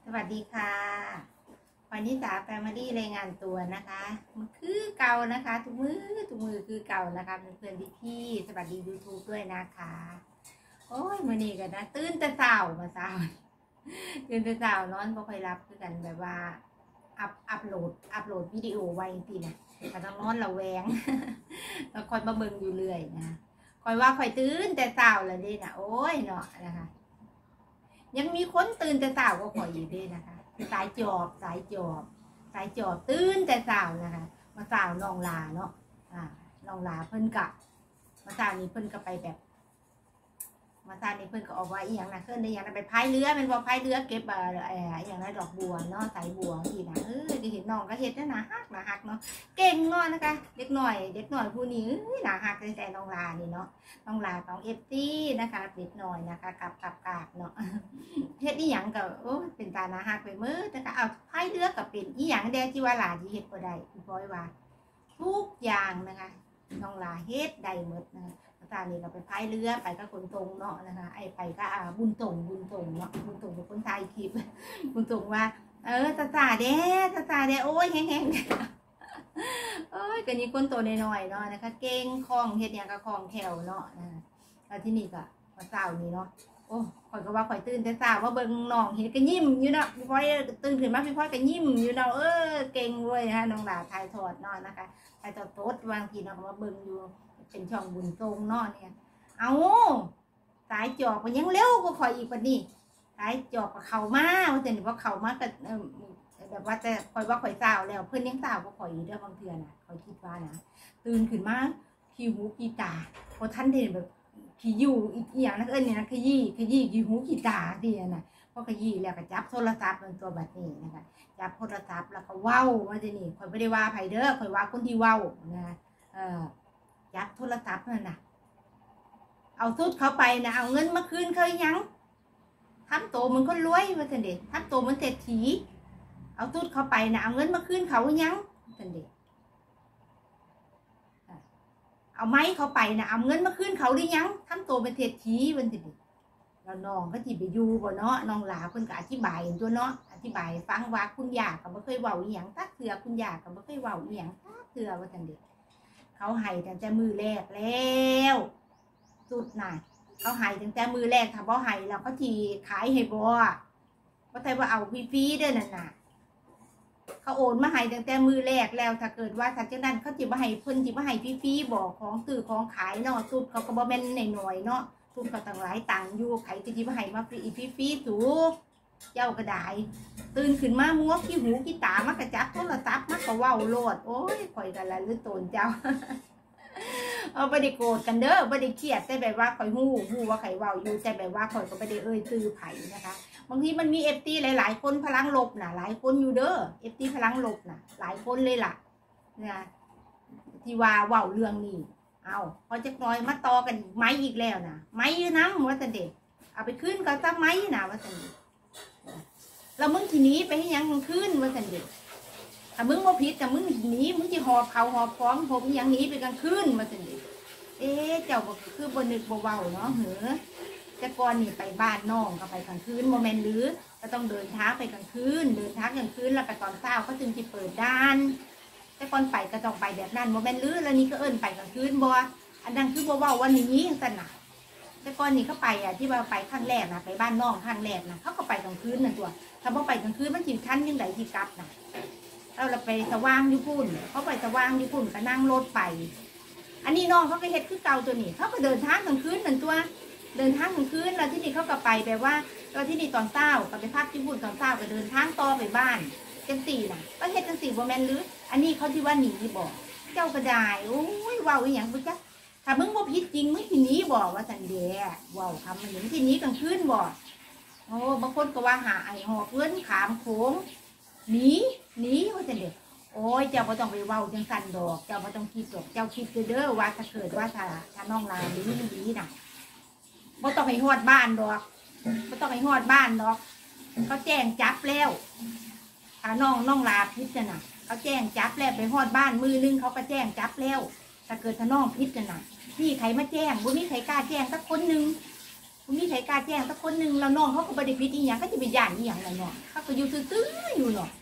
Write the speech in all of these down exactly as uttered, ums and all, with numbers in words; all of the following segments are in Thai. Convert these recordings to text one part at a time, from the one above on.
สวัสดีค่ะวันนี้สาแฟมิลี่รายงานตัวนะคะมันคือเก่านะคะทุกมือทุกมือคือเก่านะคะเพื่อนๆพี่ๆสวัสดียูทูบด้วยนะคะโอ้ยมื่อนี้กันนะตื่นแต่เช้ามาเช้าตื่นแต่เช้านอนบ่ค่อยรับคือกันแบบว่าอัพอัพโหลดอัพโหลดวิดีโอไว้ทีนะก็ต้องนอนระแวงแล้วคอยมาเบิ่งอยู่เรื่อยนะคอยว่าคอยตื่นแต่เช้าแล้วนี่นะโอ้ยเนาะนะคะยังมีคนตื่นแต่เช้าก็คอยอยู่ด้วยนะคะสายจอบสายจอบสายจอบตื่นแต่เช้านะคะมาเช้าน้องลาเนาะอ่าน้องลาเพิ่นกะมาเช้านี้เพิ่นก็ไปแบบมาเช้านี้เพิ่นก็ออกว่าอีหยังนะเพิ่นได้อย่างนั้นไปพายเรือเป็นว่าพายเรือเก็บเอ่อไอ้อย่างนั้นดอกบัวเนาะสายบัวที่นะเออจะเห็นน้องก็เห็นนะฮักนะฮักเนาะเก่งเนาะนะคะเด็กหน่อยเด็กหน่อยผู้นี้นะฮักใจน้องลานี่เนาะน้องลาของเอฟซีนะคะเด็กหน่อยนะคะกับกับกาบเนาะเฮ็ดอีหยังก็โอ้เป็นตานะฮักไปมือแต่ก็เอาพายเรือกับเป็นอีหยังแดที่ว่าลาที่เฮ็ดบ่ได้พี่พลอยว่าทุกอย่างนะคะน้องลาเฮ็ดได้หมดนะคะตานี่ก็ไปพายเรือไปก็คนตรงเนาะนะคะไอ้ไปก็อ่าบุญตรงบุญตรงเนาะบุญตรงเป็นคนไทยคลิปบุญตรงว่าเออตาตาเด้ตาตาเด้โอ้ยแห้งๆโอ้ยก็นี่คนโตน้อยๆเนาะนะคะเก่งคล่องเฮ็ดหยังก็คล่องแคล่วเนาะนะแล้วที่นี่ก็มาเช้านี้เนาะโอ้ข่อยก็ว่าข่อยตื่นแต่เช้าว่าเบิ่งน้องเห็นก็ยิ้มอยู่เนาะพี่พลอยตื่นขึ้นมาพี่พลอยก็ยิ้มอยู่เนาะเออเก่งเว้ยฮะน้องหลาถ่ายทอดเนาะนะคะถ่ายทอดโต๊ดบางทีเนาะก็มาเบิ่งอยู่เป็นช่องบุญทรงเนาะเนี่ยเอาสายจอบมันยังเร็วกว่าข่อยอีกปะนี่สายจอบกับเขามาว่าแต่นี่ว่าเขามากับแบบว่าจะข่อยว่าข่อยเศร้าแล้วเพื่อนยังเศร้ากว่าข่อยอีกเด้อบางเทื่อนะข่อยคิดว่านะตื่นขึ้นมาขี้หูขี้ตาพอท่านเด่นแบบขี้ยู่อีกอย่างนั้นเอิ้นเนี่ยนะขยี้ขยี้ขี้หูขี้ตาดีนะพอขยี้แล้วก็จับโทรศัพท์เป็นตัวแบบนี้นะคะจับโทรศัพท์แล้วก็เว้าว่าจะนี่ข่อยไม่ได้ว่าไผเด้อข่อยว่าคนที่เว้านะเออจับโทรศัพท์นั่นน่ะเอาทุดเขาไปนะเอาเงินมาคืนเคยยังทำโตมันก็รวยว่าสันเดชทำโตมันเศรษฐีเอาทุดเขาไปนะเอาเงินมาคืนเขายังสันเดชเอาไม้เขาไปนะเอาเงินมาคืนเขาหรือยังทำโตเป็นเศรษฐีวันสิเราน้องก็จีไปอยู่บ่เนาะน้องหลาคนก็อธิบายตัวเนาะอธิบายฟังว่าคุณยาก็ไม่เคยเว้าอีหยังตักเถื่อคุณยาก็ไม่เคยเว้าอีหยังตักเถื่อว่าสันเดชเขาให้ตั้งแต่มือแรกแล้วสุดน่ะเขาให้ตั้งแต่มือแรกถ้าบ่ให้เราก็ทีขายให้บ่ก็แต่ว่าเอาฟรีๆด้วยนั่นน่ะเขาโอนมาให้ตั้งแต่มือแรกแล้วถ้าเกิดว่าถ้าจังนั้นเขาจิบ่ให้เพิ่นจิบ่ให้ฟรีๆบอกของซื้อของขายเนาะสุดเขาก็บ่แม่นหน่อยๆเนาะสุดก็ตั้งหลายตังค์อยู่ใครจะจิบ่ให้มาฟรีฟรีๆสูเจ้าก็ได้ตื่นขึ้นมามัวขี้หูขี้ตามากระจับโทรศัพท์มากก็เว้าโลดโอ้ยข่อยกันละหรือโตนเจ้าเอาไม่ได้โกรธกันเด้อไม่ได้เครียดแต่แบบว่าข่อยหู้หู้ว่าไข่เว้าอยู่แต่แบบว่าข่อยก็ไม่ได้เอ่ยตื้อไผ่นะคะบางทีมันมีเอฟตีหลายๆคนพลังลบน่ะหลายคนอยู่เด้อเอฟตีพลังลบน่ะหลายคนเลยล่ะเนี่ยที่ว่าเว้าเรื่องนี้เอาพอจะน้อยมาต่อกันไม้อีกแล้วนะไม้น้ำว่าแต่เด็กเอาไปขึ้นก็จะไม้นะว่าแต่เด็กแล้วมึงทีนี้ไปให้ยังขึ้นว่าแต่เด็กถ้ามึงว่าผิดแต่มึงหนีมึงจะหอบเขาหอบฟ้องผมอย่างนี้ไปกลางคืนมาสิเอ๊ะเจ้าบอกคือบนนึกเบาๆเนาะเหรอแต่ก่อนนี่ไปบ้านน้องก็ไปกลางคืนโมเมนต์หรือก็ต้องเดินทางไปกลางคืนเดินทางกลางคืนแล้วไปตอนเช้าก็จึงจะเปิดด้านแต่ก่อนไปก็ต้องไปแบบนั้นโมเมนต์หรือแล้วนี่ก็เอิ้นไปกลางคืนบ่อันนั้นคือเบาๆวันนี้สั่นน่ะแต่ก่อนนี่เขาไปอ่ะที่ว่าไปครั้งแรกนะไปบ้านน้องครั้งแรกนะเขาก็ไปกลางคืนนั่นตัวถ้าพอไปกลางคืนมันจิตขั้นยังไงที่กลับนะเราเราไปสว่างญี่ปุ่นเขาไปสว่างญี่ปุ่นก็นั่งรถไปอันนี้น้องเขาก็เฮ็ดคือเก่าตัวนี้เขาก็เดินทางกลางคืนเหมือนตัวเดินทางกลางคืนแล้วที่นี่เขาก็ไปแบบว่าแล้วที่นี่ตอนเช้าก็ไปพักญี่ปุ่นตอนเช้าก็เดินทางต่อไปบ้านจังสี่น่ะก็เฮ็ดจังสี่บ่แม่นหรืออันนี้เขาที่ว่าหนีบอกเจ้าก็ได้โอ้ยว้าวอีหยังบ่จ๊ะถ้ามึงบ่ผิดจริงมึงสิหนีบอกว่าซั่นเด้ว้าวคำมันสิหนีกลางคืนบ่โอ้บางคนก็ว่าหาไอ้หอบเงินขามโขงหนีหนีว่าจะเด็กโอ้ยเจ้าก็ต้องไปเว้าจังสันดอกเจ้าก็ต้องคิดดอกเจ้าคิดเด้อว่าถ้าเกิดว่าถ้าถ้าน้องลาดีดีน่ะบ่ต้องไปฮอดบ้านดอกบ่ต้องไปฮอดบ้านดอกเขาแจ้งจับแล้วถ้าน้องน้องลาพิษน่ะเขาแจ้งจับแล้วไปฮอดบ้านมือนึงเขาก็แจ้งจับแล้วถ้าเกิดถ้าน้องพิษน่ะพี่ใครมาแจ้งบ่มีใครกล้าแจ้งสักคนนึงมีใครกล้าแจ้งสักคนหนึ่งแล้วน้องเขาก็บริพิษอีหยังก็จะไปย่านอีหยังล่ะเนาะเขาก็อยู่ตื้อๆอยู่เนาะ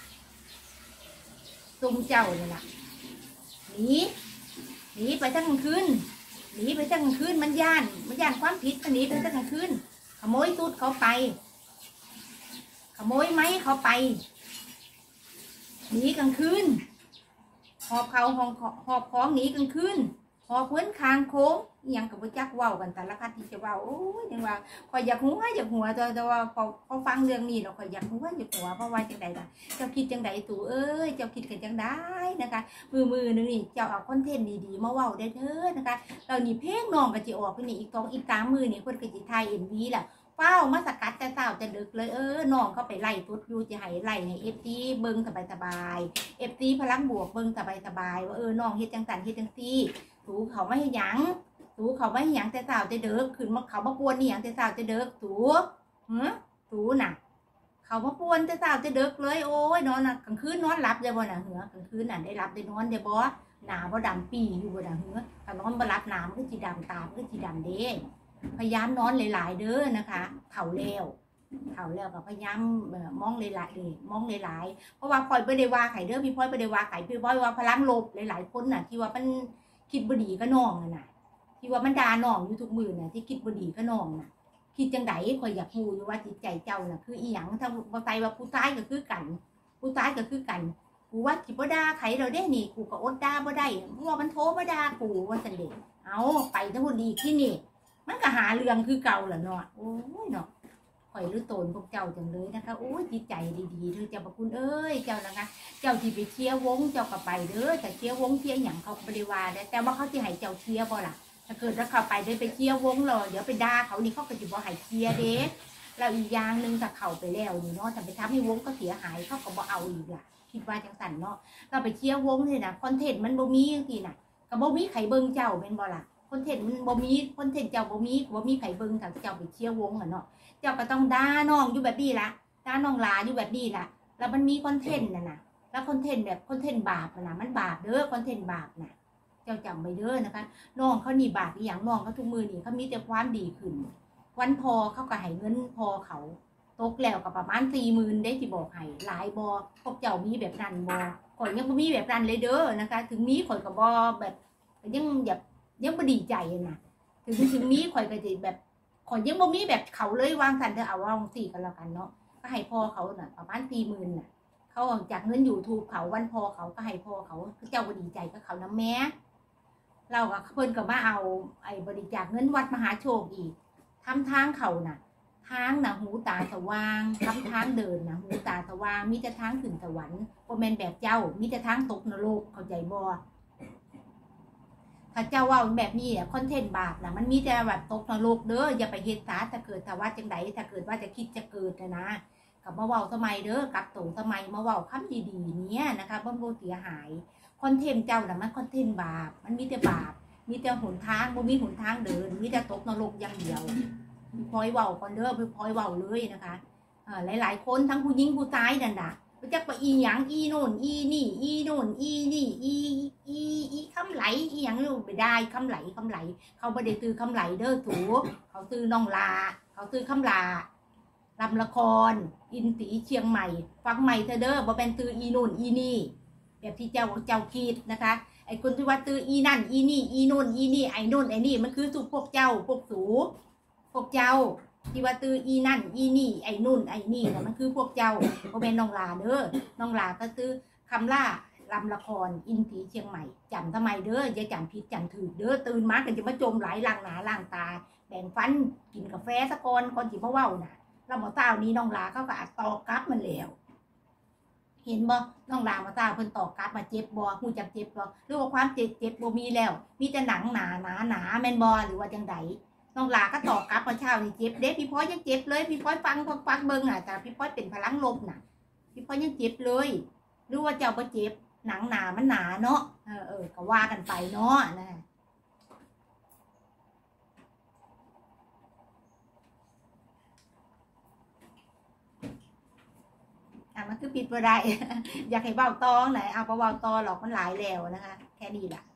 ซุ่มเจ้าเนี่ยล่ะหนีหนีไปตั้งกลางคืนหนีไปตั้งกลางคืนมันย่านมันย่านความผิดหนีไปตั้งกลางคืนขโมยตูดเขาไปขโมยไม้เขาไปหนีกลางคืนหอบเขาหอบหอบของหนีกลางคืนหอบเพื่อนคางโค้งยังกับพระจักเว้ากันแต่ละคัดที่จะเว้าโอ้ยยังว่าคอยอยากหัวอยากหัวแต่แต่ว่าพอพอฟังเรื่องนี้เราคอยอยากหัวอยากหัวเพราะว่าจังใดล่ะเจ้าคิดจังใดตู่เอ้ยเจ้าคิดกันจังได้นะคะมือมือนึงนี่เจ้าเอาคอนเทนต์ดีๆมาเว้าได้เถิดนะคะเรานี่เพลงน้องก็จะออกไปนี่อีกสองอีกสามมือนี่คนก็จะไทยเอ็มวีแหละเป้ามาสกัดแต่เศร้าจะดึกเลยเออน้องก็ไปไล่ทุดอยู่จะให้ไล่ให้เอฟซีเบิ้งสบายสบายเอฟซีพลังบวกเบิ้งสบายสบายว่าเออน้องเฮ็ดจังสันเฮ็ดจังซี่ถูเขาไม่ให้หยังถูเขาไม่ให้หยังแต่เศร้าจะเด้อขึ้นมาเขามาปวนนี่หยังแต่เศร้าจะเด้อถูหือถูน่ะเขามาปวนแต่เศร้าจะเด้อเลยโอ้ยนอนน่ะกลางคืนนอนหลับได้บ่น่ะเหรอกลางคืนน่ะได้รับได้นอนได้บ่หนาบ่ดำปีอยู่บ่น่ะเหรอถ้านอนบ่หลับหนามันก็สิดำตามันก็สิดำเด้พยายามนอนหลายๆเด้อนะคะเข่าแล้วเข่าแล้วก็พยายามมองหลายๆเลยมองหลายๆเพราะว่าพลอยไม่ได้ว่าไข่เด้อพี่พลอยไม่ได้ว่าไข่พี่พลอยว่าพลังลบหลายๆคนน่ะที่ว่ามันคิดบดีก็น้องน่ะที่ว่ามันด่าน้องอยู่ทุกมือน่ะที่คิดบดีก็น้องน่ะคิดจังไดคอยอยากพูดว่าจิตใจเจ้าน่ะคืออีหยังถ้าบ่ใจว่าผู้ชายก็คือกันผู้ชายก็คือกันกูว่าจิบ่ด่าไข่เราได้นี่กูก็อดด่าบ่ได้เพราะว่ามันโทรมาด่ากูว่าสันเด็กเอาไปทั้งหมดดีที่นี่มันก็หาเรื่องคือเก่าแหละเนาะโอ้ยเนาะข่อยรู้ตนพวกเจ้าจังเลยนะคะโอ้ยจิตใจดีๆเธอเจ้าพระคุณเอ้ยเจ้านะคะเจ้าที่ไปเชียร์วงเจ้าก็ไปเด้อแต่เชียร์วงเชียร์อย่างเขาบริวารแต่ว่าเขาจะให้เจ้าเชียร์บ่ล่ะถ้าเกิดแล้วเขาไปได้ไปเชียร์วงเราเดี๋ยวไปด่าเขานี่เขาก็จะบ่ให้เชียร์เด้แล้วอีกอย่างหนึ่งถ้าเขาไปแล้วนี่เนาะแต่ไปทำให้วงก็เสียหายเขาก็บ่เอาอีกล่ะคิดว่าจังสันเนาะเราไปเชียร์วงเลยนะคอนเทนต์มันบ่มีจริงๆน่ะก็บ่มีไข่เบิ่งเจ้าเป็นบ่ล่ะคอนเทนต์มันบ่มีคอนเทนต์เจ้าบ่มีบ่มีไข่เบิ่งกับเจ้าไปเชียร์วงอ่ะเนาะเจ้าก็ต้องด่าน้องอยู่แบบนี้ละด่าน้องลาอยู่แบบนี้ละแล้วมันมีคอนเทนต์น่ะนะแล้วคอนเทนต์แบบคอนเทนต์บาปนะมันบาปเด้อคอนเทนต์บาปน่ะเจ้าจำไว้เด้อนะคะน้องเขานี่บาปอีหยังน้องเขาทุกมือนี่เขามีแต่ความดีขึ้นวันพอเขาก็ให้เงินพอเขาตกแล้วก็ประมาณสี่หมื่นได้ที่บอกให้หลายบอพวกเจ้ามีแบบนั้นบอข่อยยังไม่มีแบบนั้นเลยเด้อนะคะถึงมีข่อยกับบอแบบยังแบบยังไม่ดีใจนะถึงถึงมีข่อยก็จะแบบข่อยยังบ่มีแบบเขาเลยวางสันเธอเอาวางสี่กันแล้วกันเนาะก็ให้พ่อเขาน่ะประมาณสี่หมื่นน่ะเขาจากเงินยูทูบเขาวันพอเขาก็ให้พ่อเขาเจ้าก็ดีใจก็เขาน้ำแม่เราก็เพิ่นก็มาเอาไอ้บริจาคเงินวัดมหาโชคอีกทำทางเขาน่ะทางน่ะหูตาสว่างทำทางเดินน่ะหูตาสว่างมีแต่ทางขึ้นสวรรค์บ่แม่นแบบเจ้ามีแต่ทางตกนรกเข้าใจบ่ถ้าเจ้าว่าแบบนี้อ่ะคอนเทนต์บาปนะมันมีแต่แบบตกนรกเด้ออย่าไปเฮ็ดซะถ้าเกิดถ้าว่าจังไดถ้าเกิดว่าจะคิดจะเกิดนะนะกับมาเว้าทำไมเด้อกับตู่ทำไมมาเว้าคำดีๆเนี้ยนะคะบ่บ่เสียหายคอนเทนต์เจ้าน่ะมันคอนเทนต์บาปมันมีแต่บาปมีแต่หนทางบ่มีหนทางเดินมีแต่ตกนรกอย่างเดียวพลอยเว้าก่อนเด้อพลอยเว้าเลยนะคะอ่าหลายๆคนทั้งผู้หญิงผู้ชายนั่นน่ะจักว่าอีหยังอีโน่นอีนี่อีโน่นอีนี่อีอีอีคำไหลอีหยังอยู่ไปได้คำไหลคำไหลเขาไม่ได้ซื้อคำไหลเด้อถูเขาซื้อน้องลาเขาซื้อคำลาลำละครอินตีเชียงใหม่ฟังใหม่เธอเด้อบ่เป็นซื้ออีโน่นอีนี่แบบที่เจ้าเจ้าคิดนะคะไอ้คนที่ว่าซื้ออีนั่นอีนี่อีโน่นอีนี่ไอ้โน่นไอ้นี่มันคือสุพวกเจ้าพวกสูพวกเจ้าที่ว่าตื้ออีนั่นอีนี่ไอ้นุ่นไอ้นี่นะมันคือพวกเจ้าเขาเป็นน้องลาเด้อน้องลาก็ตื้อคำล่าลำละครอินทีเชียงใหม่จำทำไมเด้ออย่าจำผิดจำถือเด้อตื่นมากันจะมาจมไหลล่างหนาล่างตาแบ่งฟันกินกาแฟสักคนก่อนจีมาเว้าน่ะเราหมอเต้านี้น้องลาเขาก็อัดตอกกลับมันแล้วเห็นบ่น้องลามาเต้าเพิ่นตอกกลับมาเจ็บบ่หูจักเจ็บบ่หรือว่าความเจ็บเจ็บบ่มีแล้วมีแต่หนังหนาหนาหนาแมนบ่หรือว่าจังไดน้องลาก็ตอกกลับมาเช้านี่เจ็บเด้พี่พ้อยยังเจ็บเลยพี่พ้อยฟังฟังเบิ่งอ่ะแต่พี่พ้อยเป็นพลังลบน่ะพี่พ้อยยังเจ็บเลยหรือว่าเจ้าบ่เจ็บหนังหนามันหนาเนาะเออเออก็ว่ากันไปเนาะนะอ่ะมันคือปิดบ่ได้อยากให้เบาตองไหนเอาเบาตอหรอกมันหลายแล้วนะคะแค่นี้แหละ